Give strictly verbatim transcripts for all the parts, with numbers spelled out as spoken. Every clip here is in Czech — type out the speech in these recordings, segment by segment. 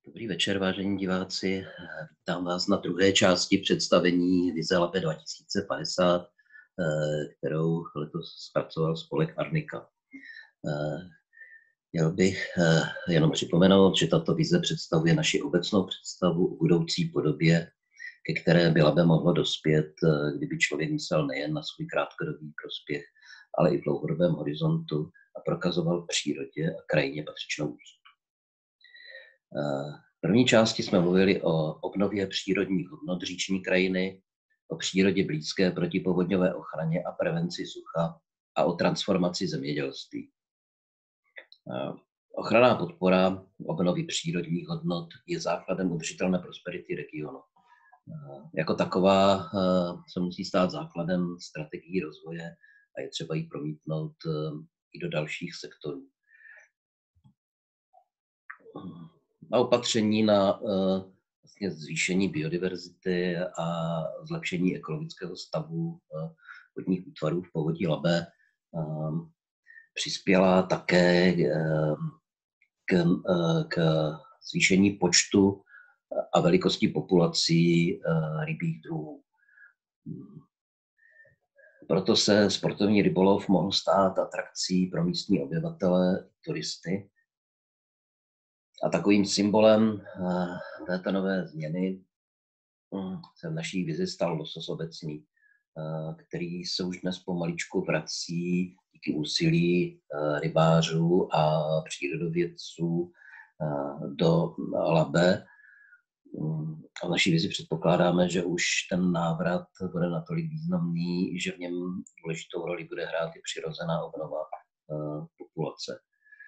Dobrý večer, vážení diváci. Vítám vás na druhé části představení Vize Labe dva tisíce padesát, kterou letos zpracoval spolek Arnika. Měl bych jenom připomenout, že tato vize představuje naši obecnou představu o budoucí podobě, ke které by Labe mohlo dospět, kdyby člověk myslel nejen na svůj krátkodobý prospěch, ale i v dlouhodobém horizontu a prokazoval přírodě a krajině patřičnou úctu. V první části jsme mluvili o obnově přírodních hodnot říční krajiny, o přírodě blízké protipovodňové ochraně a prevenci sucha a o transformaci zemědělství. Ochranná podpora obnovy přírodních hodnot je základem udržitelné prosperity regionu. Jako taková se musí stát základem strategií rozvoje a je třeba ji promítnout i do dalších sektorů. A opatření na uh, vlastně zvýšení biodiverzity a zlepšení ekologického stavu uh, vodních útvarů v povodí Labe um, přispěla také uh, k, uh, k zvýšení počtu a velikosti populací uh, rybích druhů. Proto se sportovní rybolov mohl stát atrakcí pro místní obyvatele, turisty. A takovým symbolem této nové změny se v naší vizi stal losos obecný, který se už dnes pomaličku vrací díky úsilí rybářů a přírodovědců do Labe. A v naší vizi předpokládáme, že už ten návrat bude natolik významný, že v něm důležitou roli bude hrát i přirozená obnova populace.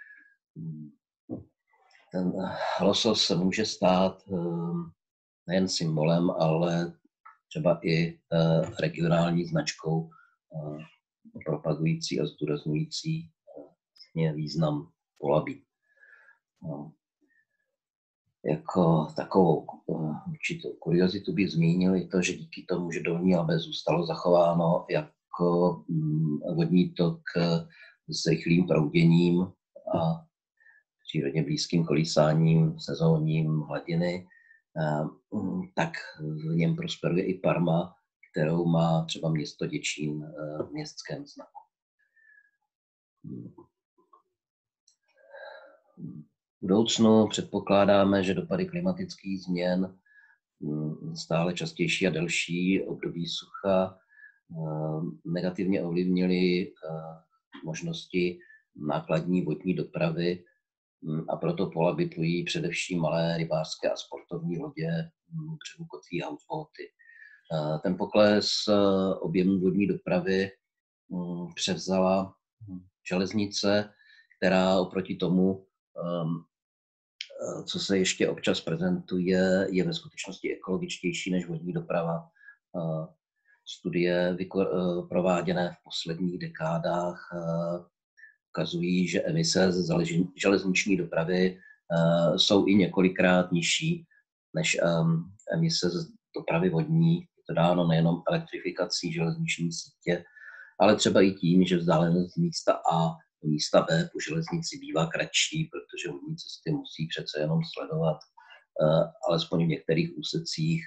Ten losos se může stát nejen symbolem, ale třeba i regionální značkou propagující a zdůrazňující význam Polabí. Jako takovou určitou kuriozitu bych zmínil i to, že díky tomu, že Dolní Labe zůstalo zachováno jako vodní tok s rychlým prouděním a přírodně blízkým kolísáním sezónním hladiny, tak v něm prosperuje i Parma, kterou má třeba město Děčín v městském znaku. V budoucnu předpokládáme, že dopady klimatických změn, stále častější a delší období sucha, negativně ovlivnily možnosti nákladní vodní dopravy, a proto po Labi plují především malé rybářské a sportovní lodě, břehu kotví houseboaty. Ten pokles objemu vodní dopravy převzala železnice, která oproti tomu, co se ještě občas prezentuje, je ve skutečnosti ekologičtější než vodní doprava. Studie prováděné v posledních dekádách ukazují, že emise z železniční dopravy uh, jsou i několikrát nižší než um, emise z dopravy vodní. Je to dáno nejenom elektrifikací železniční sítě, ale třeba i tím, že vzdálenost z místa A do místa B po železnici bývá kratší, protože vodní cesty musí přece jenom sledovat uh, alespoň v některých úsecích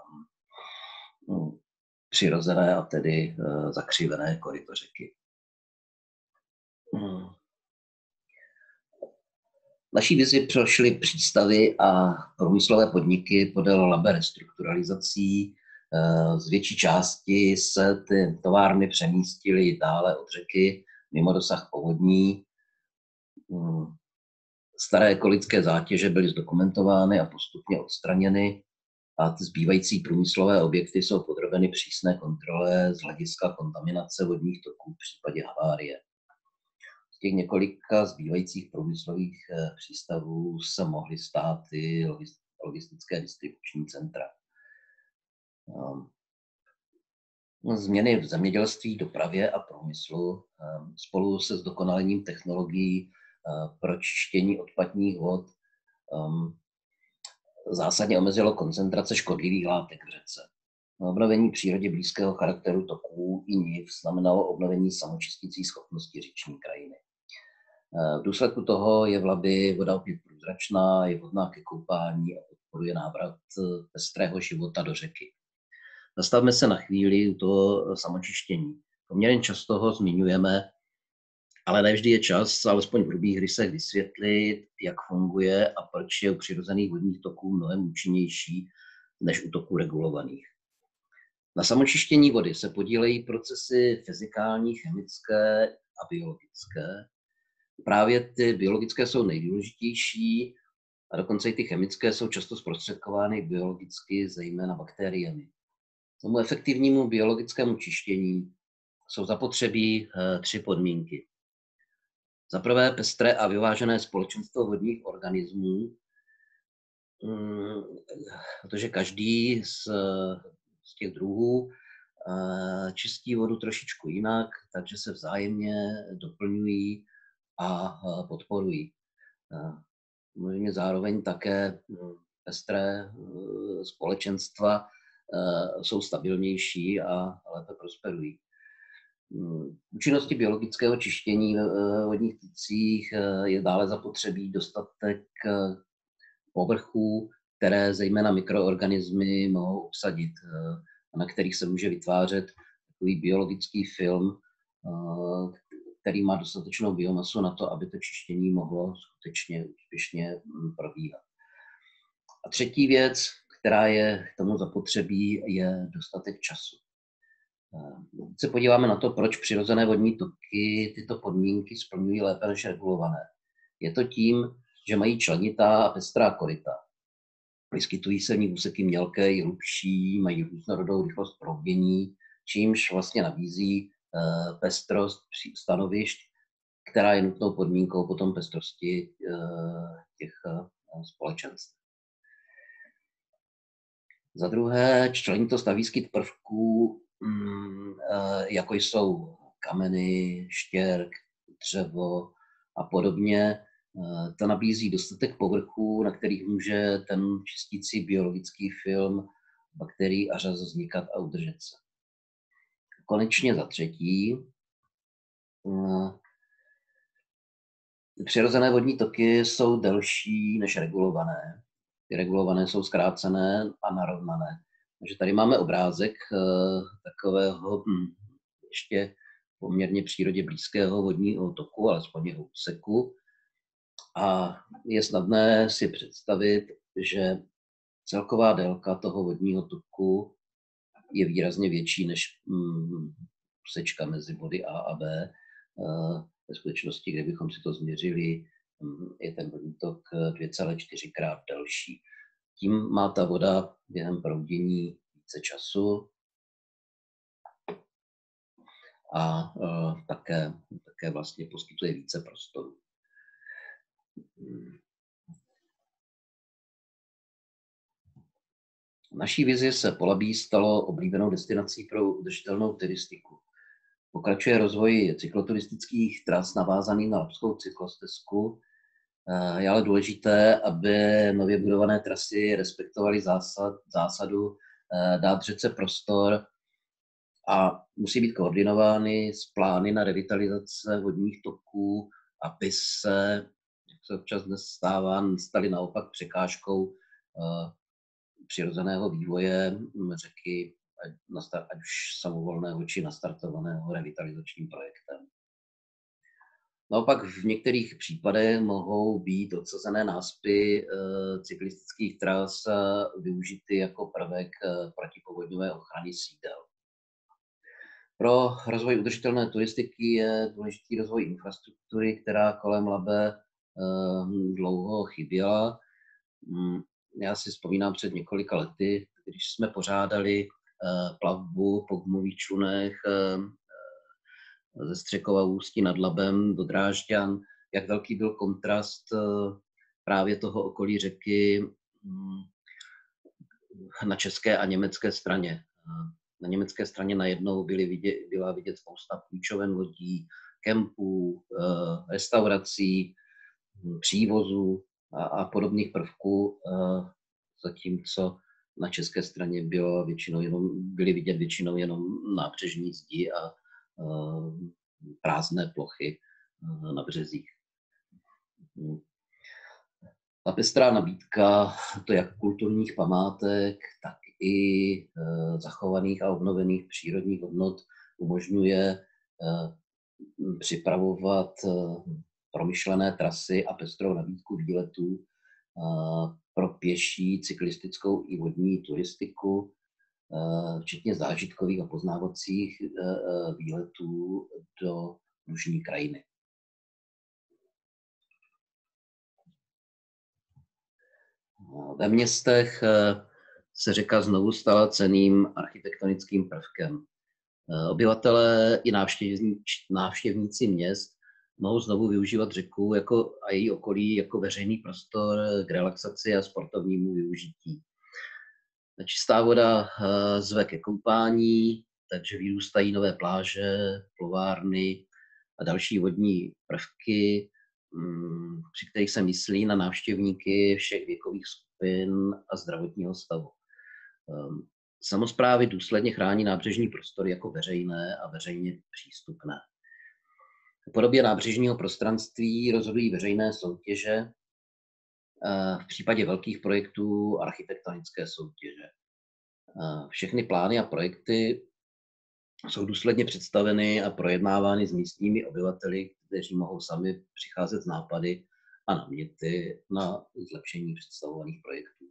um, přirozené a tedy uh, zakřivené koryto řeky. Hmm. Naší vizi prošly přístavy a průmyslové podniky podél Labe restrukturalizací. Z větší části se ty továrny přemístily dále od řeky, mimo dosah povodní. Staré ekologické zátěže byly zdokumentovány a postupně odstraněny a ty zbývající průmyslové objekty jsou podrobeny přísné kontrole z hlediska kontaminace vodních toků v případě havárie. Z těch několika zbývajících průmyslových přístavů se mohly stát i logistické distribuční centra. Změny v zemědělství, dopravě a průmyslu spolu se zdokonalením technologií pro čištění odpadních vod zásadně omezilo koncentrace škodlivých látek v řece. Obnovení přírodě blízkého charakteru toků i niv znamenalo obnovení samočistící schopnosti říční krajiny. V důsledku toho je v Labi voda opět průzračná, je vhodná ke koupání a podporuje návrat pestrého života do řeky. Zastavme se na chvíli u toho samočištění. Poměrně často ho zmiňujeme, ale ne vždy je čas, alespoň v hrubých rysech, vysvětlit, jak funguje a proč je u přirozených vodních toků mnohem účinnější než u toků regulovaných. Na samočištění vody se podílejí procesy fyzikální, chemické a biologické. Právě ty biologické jsou nejdůležitější a dokonce i ty chemické jsou často zprostředkovány biologicky, zejména bakteriemi. Tomu efektivnímu biologickému čištění jsou zapotřebí tři podmínky. Za prvé pestré a vyvážené společenstvo vodních organismů, protože každý z, z těch druhů čistí vodu trošičku jinak, takže se vzájemně doplňují a podporují. Samozřejmě zároveň také pestré společenstva jsou stabilnější a lépe prosperují. Účinnosti biologického čištění v vodních tocích je dále zapotřebí dostatek povrchů, které zejména mikroorganismy mohou obsadit a na kterých se může vytvářet takový biologický film, který má dostatečnou biomasu na to, aby to čištění mohlo skutečně úspěšně probíhat. A třetí věc, která je k tomu zapotřebí, je dostatek času. Když se podíváme na to, proč přirozené vodní toky tyto podmínky splňují lépe než regulované. Je to tím, že mají členitá a pestrá koryta. Vyskytují se v nich úseky mělké i hlubší, mají různorodou rychlost proudění, čímž vlastně nabízí pestrost stanovišť, která je nutnou podmínkou potom pestrosti těch společenstv. Za druhé, členitost a výskyt prvků, jako jsou kameny, štěrk, dřevo a podobně, to nabízí dostatek povrchů, na kterých může ten čistící biologický film bakterií a řas vznikat a udržet se. Konečně za třetí, přirozené vodní toky jsou delší než regulované. Ty regulované jsou zkrácené a narovnané. Takže tady máme obrázek takového hm, ještě poměrně přírodě blízkého vodního toku, alespoň jeho úseku. A je snadné si představit, že celková délka toho vodního toku je výrazně větší než hm, úsečka mezi body A a B. Ve skutečnosti, kdybychom si to změřili, je ten vodní tok dvě celé čtyři krát delší. Tím má ta voda během proudění více času a uh, také, také vlastně poskytuje více prostoru. V naší vizi se Polabí stalo oblíbenou destinací pro udržitelnou turistiku. Pokračuje rozvoj cykloturistických tras navázaných na labskou cyklostezku. Je ale důležité, aby nově budované trasy respektovaly zásad, zásadu dát řece prostor a musí být koordinovány s plány na revitalizace vodních toků, aby se, jak se občas dnes stává, staly naopak překážkou přirozeného vývoje řeky, ať už samovolného či nastartovaného revitalizačním projektem. Naopak v některých případech mohou být odsazené náspy cyklistických tras využity jako prvek protipovodňové ochrany sídel. Pro rozvoj udržitelné turistiky je důležitý rozvoj infrastruktury, která kolem Labe dlouho chyběla. Já si vzpomínám před několika lety, když jsme pořádali plavbu po gumových člunech ze Střekova Ústí nad Labem do Drážďan, jak velký byl kontrast právě toho okolí řeky na české a německé straně. Na německé straně najednou byly vidět, byla vidět spousta půjčoven lodí, kempů, restaurací, přívozů a, a podobných prvků, zatímco na české straně bylo většinou jenom, byly vidět většinou jenom nábřežní zdi a prázdné plochy na březích. Ta pestrá nabídka, to jak kulturních památek, tak i zachovaných a obnovených přírodních hodnot umožňuje připravovat promyšlené trasy a pestrou nabídku výletů pro pěší, cyklistickou i vodní turistiku, včetně zážitkových a poznávacích výletů do lužní krajiny. Ve městech se řeka znovu stala cenným architektonickým prvkem. Obyvatelé i návštěvníci měst mohou znovu využívat řeku jako, a její okolí jako veřejný prostor k relaxaci a sportovnímu využití. Čistá voda zve ke koupání, takže vyrůstají nové pláže, plovárny a další vodní prvky, při kterých se myslí na návštěvníky všech věkových skupin a zdravotního stavu. Samosprávy důsledně chrání nábřežní prostory jako veřejné a veřejně přístupné. V podobě nábřežního prostranství rozhodují veřejné soutěže, v případě velkých projektů architektonické soutěže. Všechny plány a projekty jsou důsledně představeny a projednávány s místními obyvateli, kteří mohou sami přicházet s nápady a náměty na zlepšení představovaných projektů.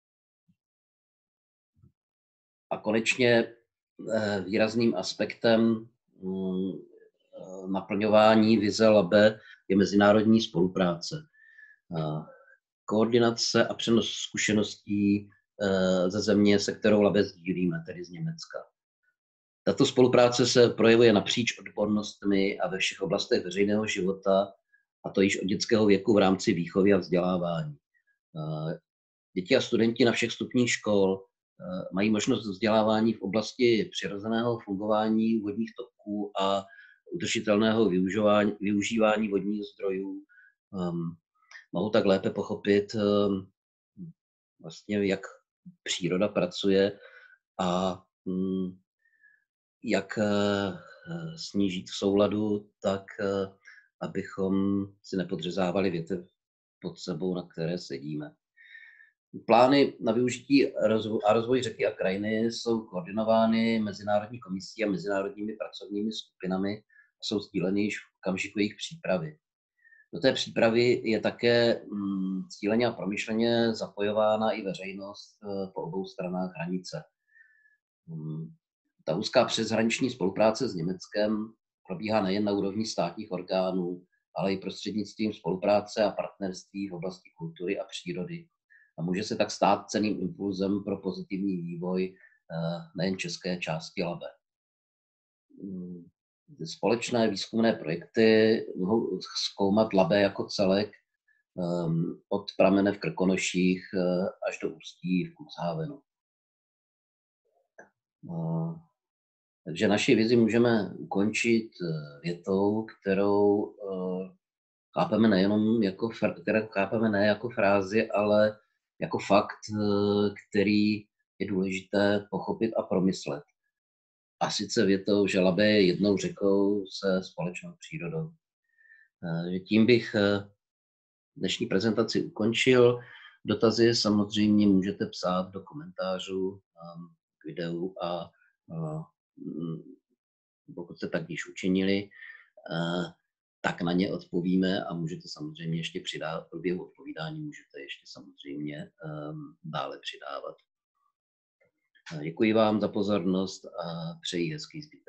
A konečně výrazným aspektem naplňování vize Labe je mezinárodní spolupráce. Koordinace a přenos zkušeností ze země, se kterou Labe sdílíme, tedy z Německa. Tato spolupráce se projevuje napříč odbornostmi a ve všech oblastech veřejného života, a to již od dětského věku v rámci výchovy a vzdělávání. Děti a studenti na všech stupních škol mají možnost vzdělávání v oblasti přirozeného fungování vodních toků a udržitelného využívání, využívání vodních zdrojů. Mohou tak lépe pochopit, vlastně, jak příroda pracuje a jak s ní žít v souladu, tak abychom si nepodřezávali větev pod sebou, na které sedíme. Plány na využití a rozvoj řeky a krajiny jsou koordinovány Mezinárodní komisí a mezinárodními pracovními skupinami a jsou sdíleny již v okamžiku jejich přípravy. Do té přípravy je také cíleně a promyšleně zapojována i veřejnost po obou stranách hranice. Ta úzká přeshraniční spolupráce s Německem probíhá nejen na úrovni státních orgánů, ale i prostřednictvím spolupráce a partnerství v oblasti kultury a přírody. A může se tak stát cenným impulzem pro pozitivní vývoj nejen české části Labe. Společné výzkumné projekty mohou zkoumat Labe jako celek od pramene v Krkonoších až do ústí v Cuxhavenu. Takže naši vizi můžeme ukončit větou, kterou chápeme nejenom jako, kterou chápeme ne jako frázi, ale jako fakt, který je důležité pochopit a promyslet. A sice větou, že Labe je jednou řekou se společnou přírodou. Tím bych dnešní prezentaci ukončil. Dotazy samozřejmě můžete psát do komentářů k videu a pokud jste tak již učinili, tak na ně odpovíme a můžete samozřejmě ještě přidávat, v průběhu odpovídání můžete ještě samozřejmě dále přidávat. Děkuji vám za pozornost a přeji hezký zbytek.